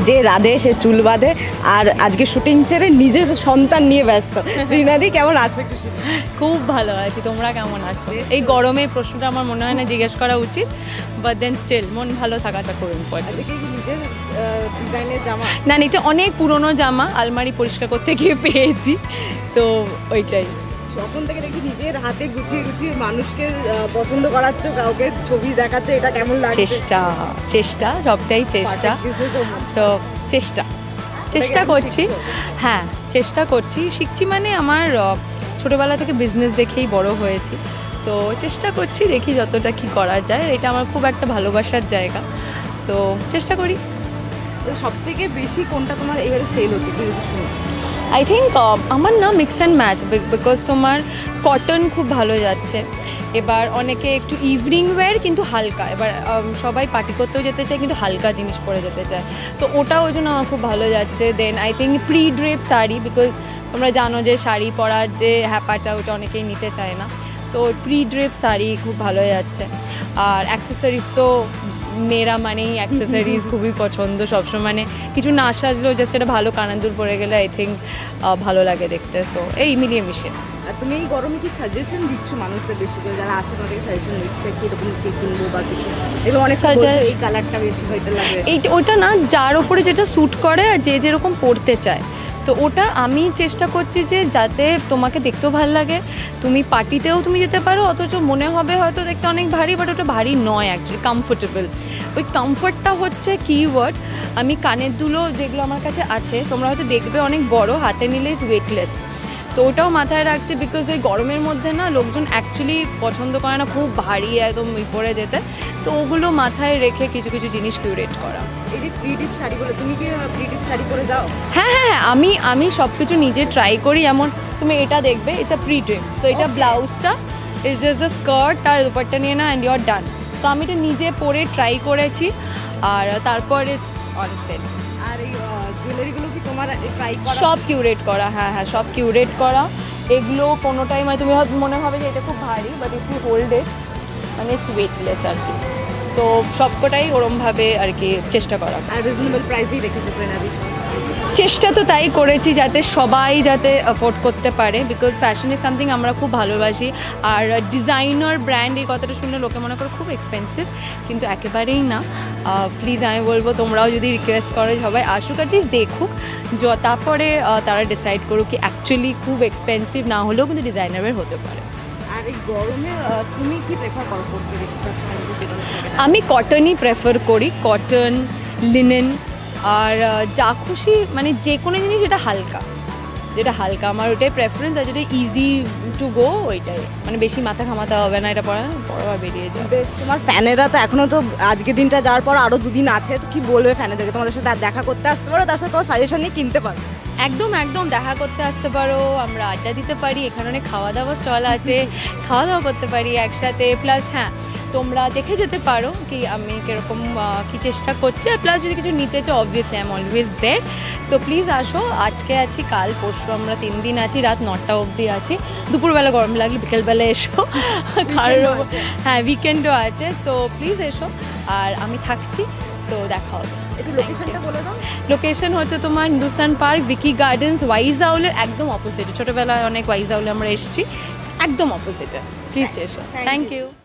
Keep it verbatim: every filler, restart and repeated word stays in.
যে রাধে সে চুল বাঁধে আর আজকে শুটিং ছেড়ে নিজের সন্তান নিয়ে ব্যস্ত। রিনাদি কেমন আছো? খুব ভালো আছি, তোমরা কেমন আছো? এই গরমে প্রশ্নটা আমার মনে হয় না জিজ্ঞেস করা উচিত, বাট দেন স্টিল মন ভালো থাকাটা খুব ইম্পর্টেন্ট। না এটা অনেক পুরনো জামা, আলমারি পরিষ্কার করতে গিয়ে পেয়েছি, তো ওইটাই। তখন থেকে দেখি নিজের হাতে গুছিয়ে গুছিয়ে মানুষকে পছন্দ করাচ্ছ, কাউকে ছবি দেখাচ্ছ, এটা কেমন লাগে? চেষ্টা চেষ্টা সবটাই চেষ্টা, তো চেষ্টা চেষ্টা করছি। হ্যাঁ চেষ্টা করছি, শিখছি। মানে আমার ছোটোবেলা থেকে বিজনেস দেখেই বড় হয়েছি, তো চেষ্টা করছি, দেখি যতটা কি করা যায়। এটা আমার খুব একটা ভালোবাসার জায়গা, তো চেষ্টা করি। সব থেকে বেশি কোনটা তোমার এবারে সেল হচ্ছে? আই থিঙ্ক আমার না মিক্স অ্যান্ড ম্যাচ, বিকজ তোমার কটন খুব ভালো যাচ্ছে। এবার অনেকে একটু ইভিনিং ওয়্যার কিন্তু হালকা, এবার সবাই পার্টি করতেও যেতে চায় কিন্তু হালকা জিনিস পরে যেতে চায়, তো ওটা ওই জন্য আমার খুব ভালো যাচ্ছে। Then I think pre drape sari, because তোমরা জানো যে শাড়ি পরার যে হ্যাপাটা ওটা অনেকেই নিতে চায় না, তো প্রি ড্রেপ শাড়ি খুব ভালো যাচ্ছে। আর অ্যাক্সেসরিজ তো মেয়েরা মানেই অ্যাক্সেসরিজ খুবই পছন্দ সবসময়, মানে কিছু না সাজলেও জাস্ট একটা ভালো কানান্দুর পরে গেলে আই থিঙ্ক ভালো লাগে দেখতে। সো এই মিলিয়ে মিশে। আর তুমি এই গরমে কি সাজেশন দিচ্ছ মানুষদের, বেশি করে যারা আশেপাশে সাজেশন দিচ্ছে কীরকম কী কিনবো বা কিছু? এবং অনেক এই কালারটা বেশি ভাইটাল লাগে, এই ওটা না যার ওপরে যেটা স্যুট করে আর যে যেরকম পরতে চায়, তো ওটা আমি চেষ্টা করছি যে যাতে তোমাকে দেখতেও ভালো লাগে, তুমি পার্টিতেও তুমি যেতে পারো, অথচ মনে হবে হয়তো দেখতে অনেক ভারী, বাট ওটা ভারী নয়, অ্যাকচুয়ালি কমফোর্টেবল। ওই কমফোর্টটা হচ্ছে কিওয়ার্ড। আমি কানের দুলো যেগুলো আমার কাছে আছে, তোমরা হয়তো দেখবে অনেক বড়, হাতে নিলে ইজ ওয়েটলেস, তো ওটাও মাথায় রাখছি, বিকজ ওই গরমের মধ্যে না লোকজন অ্যাকচুয়ালি পছন্দ করে না খুব ভারী একদম পরে যেতে, তো ওগুলো মাথায় রেখে কিছু কিছু জিনিস কিউরেট করা। এই যে প্রি ডিপ শাড়িগুলো, তুমি কি প্রি ডিপ শাড়ি পরে যাও? হ্যাঁ হ্যাঁ হ্যাঁ, আমি আমি সব কিছু নিজে ট্রাই করি। যেমন তুমি এটা দেখবে, ইটস আ প্রি ডিপ, তো এটা ব্লাউজটা ইজ জাস্ট দ্য স্কার্ট, তার উপরটা নিয়ে না অ্যান্ড ইউ আর ডান। তো আমি এটা নিজে পরে ট্রাই করেছি, আর তারপর ইটস অন সেল। আর এই জুয়েলারিগুলো কি তোমার ট্রাই করা? সব কিউরেট করা, হ্যাঁ হ্যাঁ সব কিউরেট করা। এগুলো কোনোটাই মানে তুমি হয়তো মনে হবে যে এটা খুব ভারী, but if you hold it মানে ইটস ওয়েটলেস আর কি। তো সবকটাই ওরমভাবে আর কি চেষ্টা করা। আর রিজনেবল প্রাইসেই রেখেছো প্রেরণাদি? চেষ্টা তো তাই করেছি যাতে সবাই যাতে অ্যাফোর্ড করতে পারে, বিকজ ফ্যাশন ইজ সামথিং আমরা খুব ভালোবাসি। আর ডিজাইনার ব্র্যান্ড এই কথাটা শুনলে লোকে মনে করে খুব এক্সপেন্সিভ, কিন্তু একেবারেই না। প্লিজ আমি বলবো তোমরাও যদি রিকোয়েস্ট করো সবাই আসুক, অ্যাটলিস্ট দেখুক, য তারপরে তারা ডিসাইড করুক কি অ্যাকচুয়ালি খুব এক্সপেন্সিভ না হলেও কিন্তু ডিজাইনারের হতে পারে। আর এই গরমে তুমি কি প্রেফার করো করতে বেশি? আমি কটনই প্রেফার করি, কটন, লিনেন, আর যা খুশি মানে যে কোনো জিনিস যেটা হালকা, যেটা হালকা আমার ওটাই প্রেফারেন্স। আর যেটা ইজি টু গো ওইটাই, মানে বেশি মাথা ঘামাতে হবে না, এটা পরে বড় আর বেরিয়ে যাবে। তোমার ফ্যানেরা তো এখনও তো আজকের দিনটা যাওয়ার পর আরও দুদিন আছে, তো কী বলবে ফ্যানেদেরকে? তোমাদের সাথে দেখা করতে আসতে পারো, তার সাথে তোমার সাজেশন নিয়ে কিনতে পারো। একদম একদম দেখা করতে আসতে পারো, আমরা আড্ডা দিতে পারি, এখানে অনেক খাওয়া দাওয়া স্টল আছে, খাওয়া দাওয়া করতে পারি একসাথে। প্লাস হ্যাঁ তোমরা দেখে যেতে পারো কি আমি কীরকম কী চেষ্টা করছি, আর প্লাস যদি কিছু নিতে চাও obviously I am always there. So please আসো, আজকে আছি, কাল পরশু আমরা তিন দিন আছি, রাত নটা অবধি আছি। দুপুরবেলা গরম লাগলে বিকেলবেলা এসো, কারণ হ্যাঁ উইকেন্ডও আছে। সো প্লিজ এসো, আর আমি থাকছি, তো দেখা হবে। একটু লোকেশনটা বলে দাও। লোকেশন হচ্ছে তোমার Hindustan park, Vicky gardens, wise আউলের একদম অপোজিটে। ছোটোবেলায় অনেক ওয়াইজ আউলে আমরা এসেছি, একদম অপোজিটে। প্লিজ এসো। Thank you.